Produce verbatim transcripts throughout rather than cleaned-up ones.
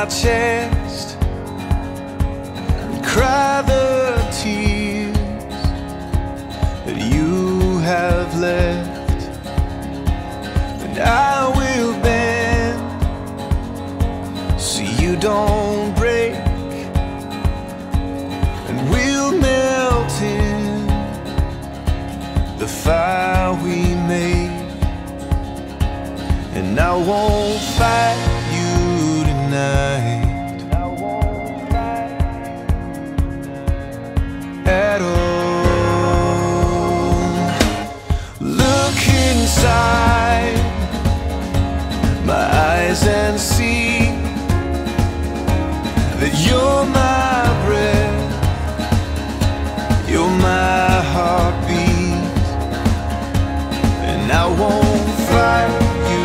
my chest and cry the tears that you have left, and I will bend so you don't break, and we'll melt in the fire we made. And I won't fight you tonight at all. Look inside my eyes and see that you're my breath, you're my heartbeat, and I won't fight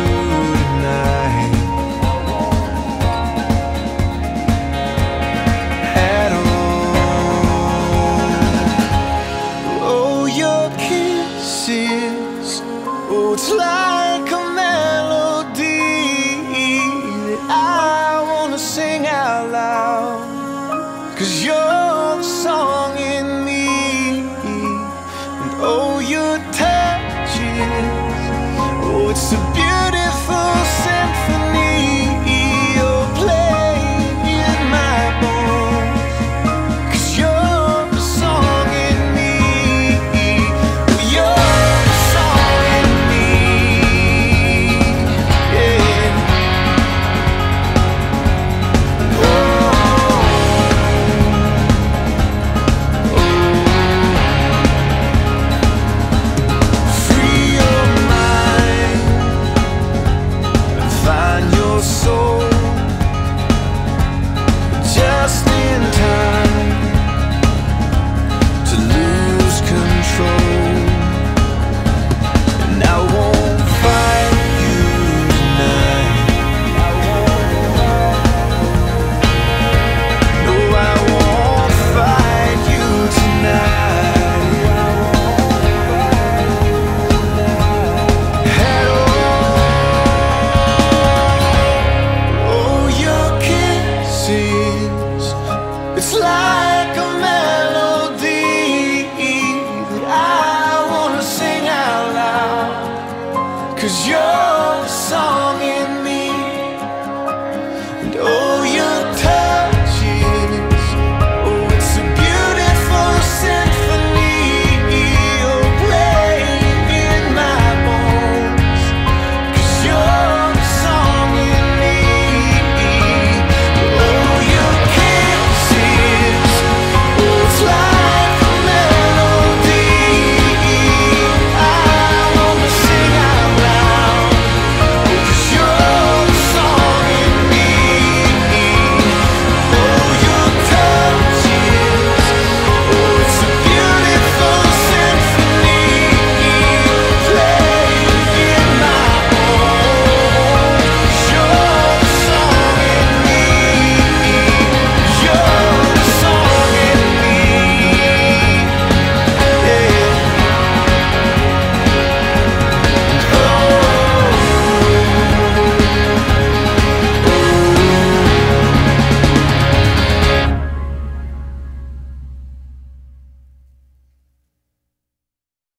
like a melody that I wanna sing out loud, 'cause you're the song in me. And oh, your touches, oh, it's a beautiful symphony. You're playing in my bones, 'cause you're the song in me. You're it's like a melody that I wanna sing out loud, 'cause you're the song